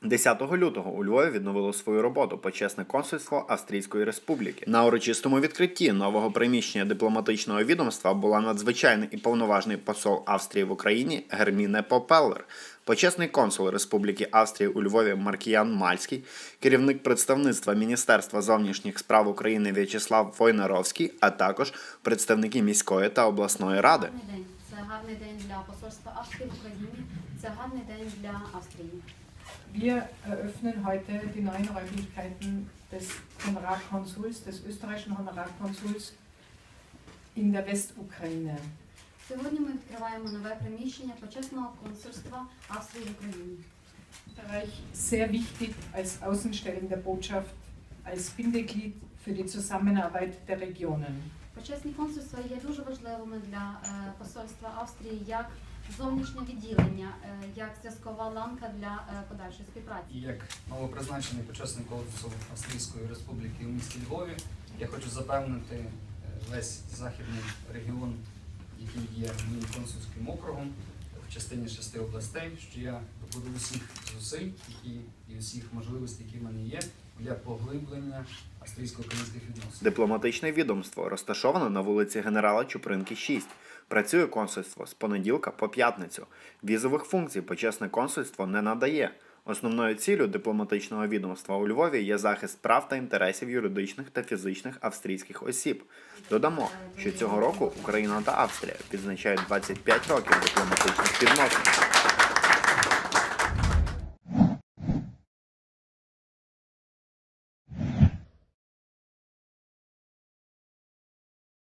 10 лютого у Львові відновило свою роботу почесне консульство Австрійської Республіки. На урочистому відкритті нового приміщення дипломатичного відомства була надзвичайний і повноважний посол Австрії в Україні Герміне Попеллер, почесний консул Республіки Австрії у Львові Маркіян Мальський, керівник представництва Міністерства зовнішніх справ України В'ячеслав Войнаровський, а також представники міської та обласної ради. Це гарний день для посольства Австрії в Україні, це гарний день для Австрії. Wir eröffnen heute die neuen Räumlichkeiten des Honorarkonsuls, des österreichischen Honorarkonsuls in der Westukraine. Сьогодні ми відкриваємо нове приміщення почесного консульства Австрії в Україні. Österreich sehr wichtig als außenstellende Botschaft, als Bindeglied für die Zusammenarbeit der Regionen. Почесні консульства є дуже важливими для посольства Австрії як зовнішнє відділення, як зв'язкова ланка для подальшої співпраці. І як новопризначений почесний консул Австрійської Республіки у місті Львові, я хочу запевнити весь західний регіон, який є моїм консульським округом, в частині 6 областей, що я докладу усіх зусиль і усіх можливостей, які в мене є, для поглиблення австрійсько-українських відносин. Дипломатичне відомство розташоване на вулиці Генерала Чупринки, 6. Працює консульство з понеділка по п'ятницю. Візових функцій почесне консульство не надає. Основною ціллю дипломатичного відомства у Львові є захист прав та інтересів юридичних та фізичних австрійських осіб. Додамо, що цього року Україна та Австрія відзначають 25 років дипломатичних відносин.